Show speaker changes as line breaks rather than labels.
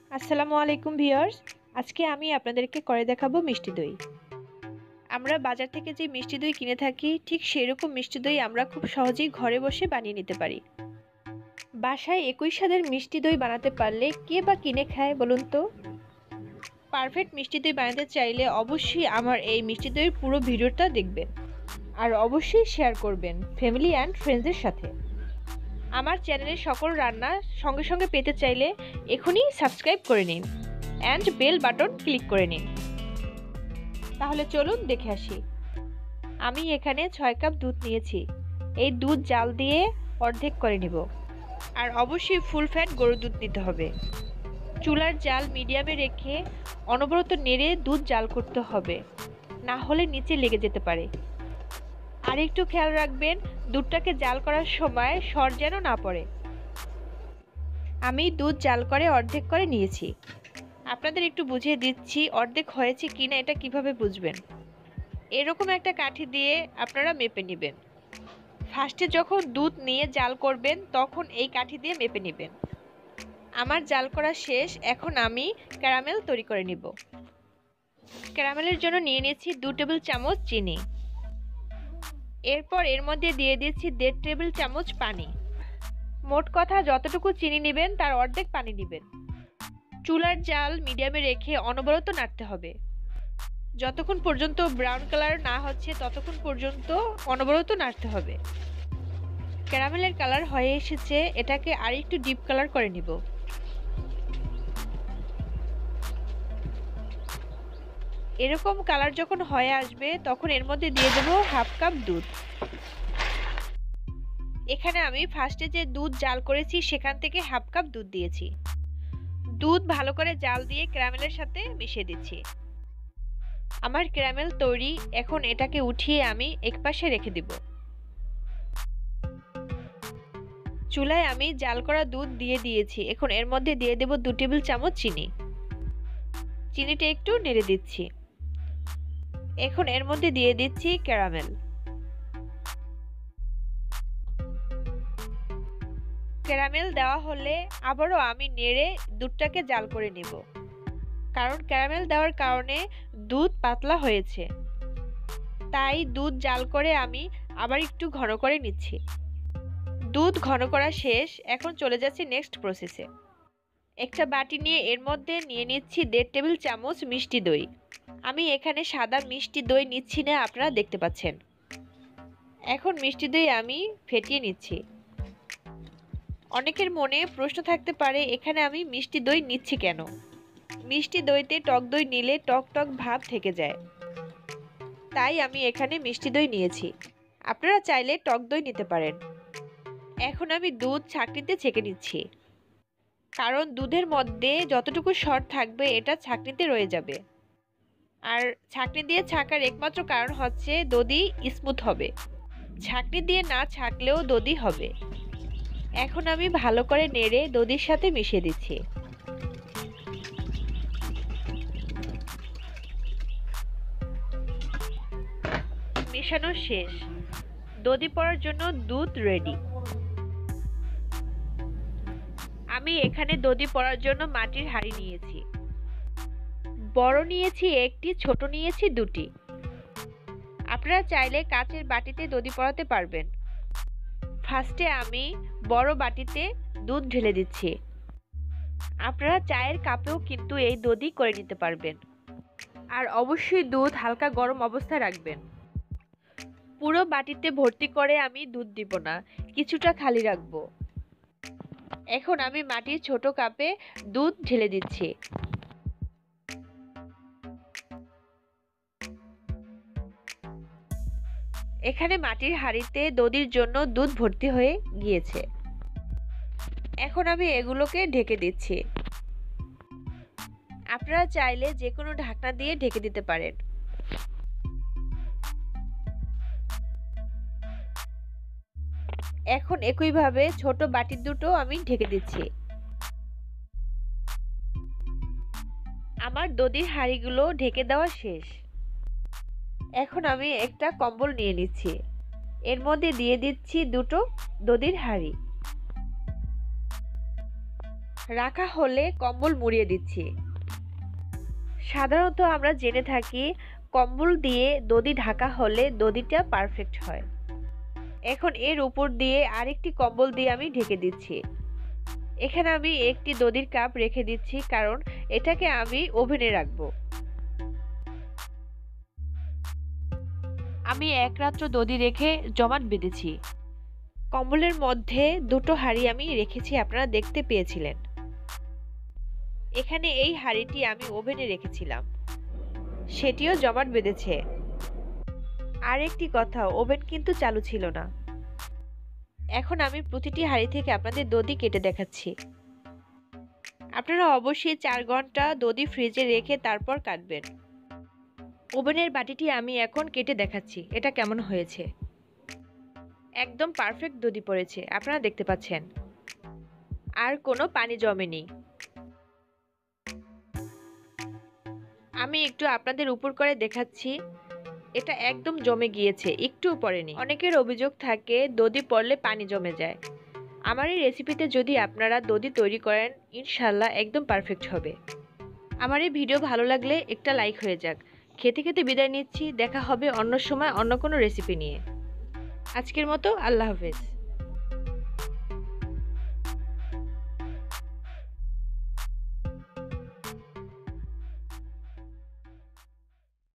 আসসালামু আলাইকুম ভিউয়ার্স। আজকে আমি আপনাদেরকে করে দেখাবো মিষ্টি দই। আমরা বাজার থেকে যে মিষ্টি দই কিনে থাকি ঠিক সেরকম মিষ্টি দই আমরা খুব সহজেই ঘরে বসে বানিয়ে নিতে পারি। বাসায় একই স্বাদের মিষ্টি দই বানাতে পারলে কে বা কিনে খায় বলুন তো? পারফেক্ট মিষ্টি দই বানাতে চাইলে অবশ্যই আমার এই মিষ্টি দইয়ের পুরো ভিডিওটা দেখবেন আর অবশ্যই শেয়ার করবেন ফ্যামিলি অ্যান্ড ফ্রেন্ডসদের সাথে। আমার চ্যানেলের সকল রান্না সঙ্গে সঙ্গে পেতে চাইলে এখনই সাবস্ক্রাইব করে নিন অ্যান্ড বেল বাটন ক্লিক করে নিন। তাহলে চলুন দেখে আসি। আমি এখানে 6 কাপ দুধ নিয়েছি। এই দুধ জাল দিয়ে অর্ধেক করে নিব। আর অবশ্যই ফুল ফ্যাট গরুর দুধ নিতে হবে। চুলার জাল মিডিয়ামে রেখে অনবরত নেড়ে দুধ জাল করতে হবে, না হলে নিচে লেগে যেতে পারে। আর একটু খেয়াল রাখবেন দুধটাকে জাল করার সময় সর যেন না পড়ে। আমি দুধ জাল করে অর্ধেক করে নিয়েছি। আপনাদের একটু বুঝিয়ে দিচ্ছি অর্ধেক হয়েছে কিনা এটা কিভাবে বুঝবেন। এরকম একটা কাঠি দিয়ে আপনারা মেপে নেবেন। ফার্স্টে যখন দুধ নিয়ে জাল করবেন তখন এই কাঠি দিয়ে মেপে নেবেন। আমার জাল করা শেষ, এখন আমি ক্যারামেল তৈরি করে নিব। ক্যারামেলের জন্য নিয়ে নিয়েছি 2 টেবিল চামচ চিনি। এরপর এর মধ্যে দিয়ে দিচ্ছি 1.5 টেবিল চামচ পানি। মোট কথা যতটুকু চিনি নেবেন তার অর্ধেক পানি নেবেন। চুলার জাল মিডিয়ামে রেখে অনবরত নাড়তে হবে। যতক্ষণ পর্যন্ত ব্রাউন কালার না হচ্ছে ততক্ষণ পর্যন্ত অনবরত নাড়তে হবে। ক্যারামেলের কালার হয়ে এসেছে, এটাকে আর একটু ডিপ কালার করে নিব। এরকম কালার যখন হয়ে আসবে তখন এর মধ্যে দিয়ে দেব হাফ কাপ দুধ। এখানে আমি ফার্স্টে যে দুধ জাল করেছি সেখান থেকে হাফ কাপ দুধ দিয়েছি। দুধ ভালো করে জাল দিয়ে ক্যারামেলের সাথে মিশিয়ে দিচ্ছি। আমার ক্যারামেল তৈরি, এখন এটাকে উঠিয়ে আমি একপাশে রেখে দিব। চুলায় আমি জাল করা দুধ দিয়ে দিয়েছি। এখন এর মধ্যে দিয়ে দেব 2 টেবিল চামচ চিনি। চিনিটা একটু নেড়ে দিচ্ছি। এখন এর মধ্যে দিয়ে দিচ্ছি ক্যারামেল। ক্যারামেল দেওয়া হলে আবারও আমি নেড়ে দুধটাকে জাল করে নেব, কারণ ক্যারামেল দেওয়ার কারণে দুধ পাতলা হয়েছে। তাই দুধ জাল করে আমি আবার একটু ঘন করে নিচ্ছি। দুধ ঘন করা শেষ, এখন চলে যাচ্ছি নেক্সট প্রসেসে। একটা বাটি নিয়ে এর মধ্যে নিয়ে নিচ্ছি 1.5 টেবিল চামচ মিষ্টি দই। আমি এখানে সাদা মিষ্টি দই নিচ্ছি না, আপনারা দেখতে পাচ্ছেন। এখন মিষ্টি দই আমি ফেটিয়ে নিচ্ছি। অনেকের মনে প্রশ্ন থাকতে পারে এখানে আমি মিষ্টি দই নিচ্ছি কেন। মিষ্টি দইতে টক দই নিলে টক টক ভাব থেকে যায়, তাই আমি এখানে মিষ্টি দই নিয়েছি। আপনারা চাইলে টক দই নিতে পারেন। এখন আমি দুধ ছাঁকনিতে ছেঁকে নিচ্ছি, কারণ দুধের মধ্যে যতটুকু সর থাকবে এটা ছাঁকনিতে রয়ে যাবে। আর ছাঁকনি দিয়ে ছাঁকার একমাত্র কারণ হচ্ছে দধি স্মুথ হবে। ছাঁকনি দিয়ে না ছাঁকলেও দধি হবে। এখন আমি ভালো করে নেড়ে দধির সাথে মিশিয়ে দিচ্ছি। মেশানো শেষ, দধি পড়ার জন্য দুধ রেডি। আমি এখানে দধি পড়ার জন্য মাটির হাঁড়ি নিয়েছি। বড় নিয়েছি একটি, ছোট নিয়েছি দুটি। আপনারা চাইলে কাচের বাটিতে দধি পড়াতে পারবেন। ফার্স্টে আমি বড় বাটিতে দুধ ঢেলে দিচ্ছি। আপনারা চায়ের কাপেও কিন্তু এই দধি করে নিতে পারবেন। আর অবশ্যই দুধ হালকা গরম অবস্থায় রাখবেন। পুরো বাটিতে ভর্তি করে আমি দুধ দিব না, কিছুটা খালি রাখবো। এখন আমি মাটির ছোট কাপে দুধ ঢেলে দিচ্ছি। এখানে মাটির হাঁড়িতে দধির জন্য দুধ ভর্তি হয়ে গিয়েছে। এখন আমি এগুলোকে ঢেকে দিচ্ছি। আপনারা চাইলে যে কোনো ঢাকনা দিয়ে ঢেকে দিতে পারেন। এখন একইভাবে ছোট বাটি দুটো আমি ঢেকে দিচ্ছি। আমার দধির হাঁড়িগুলো ঢেকে দেওয়া শেষ। এখন আমি একটা কম্বল নিয়ে নিচ্ছি। এর মধ্যে দিয়ে দিচ্ছি দুটো দধির হাঁড়ি। রাখা হলে কম্বল মুড়িয়ে দিচ্ছি। সাধারণত আমরা জেনে থাকি কম্বল দিয়ে দধি ঢাকা হলে দধিটা পারফেক্ট হয়। এখন এর উপর দিয়ে আরেকটি কম্বল দিয়ে আমি ঢেকে দিচ্ছি। এখানে আমি একটি দধির কাপ রেখে দিচ্ছি, কারণ এটাকে আমি ওভেনে রাখবো। আমি এক রাত্র দধি রেখে জমাট বেঁধেছি। কম্বলের মধ্যে দুটো হাঁড়ি আমি রেখেছি, আপনারা দেখতে পেয়েছিলেন। এখানে এই হাঁড়িটি আমি ওভেনে রেখেছিলাম, সেটিও জমাট বেঁধেছে। আর একটি কথা, ওভেন কিন্তু চালু ছিল না। এখন আমি প্রতিটি হাঁড়ি থেকে আপনাদের দধি কেটে দেখাচ্ছি। আপনারা অবশ্যই 4 ঘন্টা দধি ফ্রিজে রেখে তারপর কাটবেন। ওভেনের বাটিটি আমি এখন কেটে দেখাচ্ছি এটা কেমন হয়েছে। একদম পারফেক্ট দধি পড়েছে, আপনারা দেখতে পাচ্ছেন। আর কোনো পানি জমেনি। আমি একটু আপনাদের উপর করে দেখাচ্ছি, এটা একদম জমে গিয়েছে, একটুও পড়েনি। অনেকের অভিযোগ থাকে দধি পড়লে পানি জমে যায়। আমার এই রেসিপিতে যদি আপনারা দধি তৈরি করেন, ইনশাল্লাহ একদম পারফেক্ট হবে। আমার এই ভিডিও ভালো লাগলে একটা লাইক হয়ে যাক। খেতে খেতে বিদায় নিচ্ছি, দেখা হবে অন্য সময় অন্য কোনো রেসিপি নিয়ে। আজকের মতো আল্লাহ হাফেজ।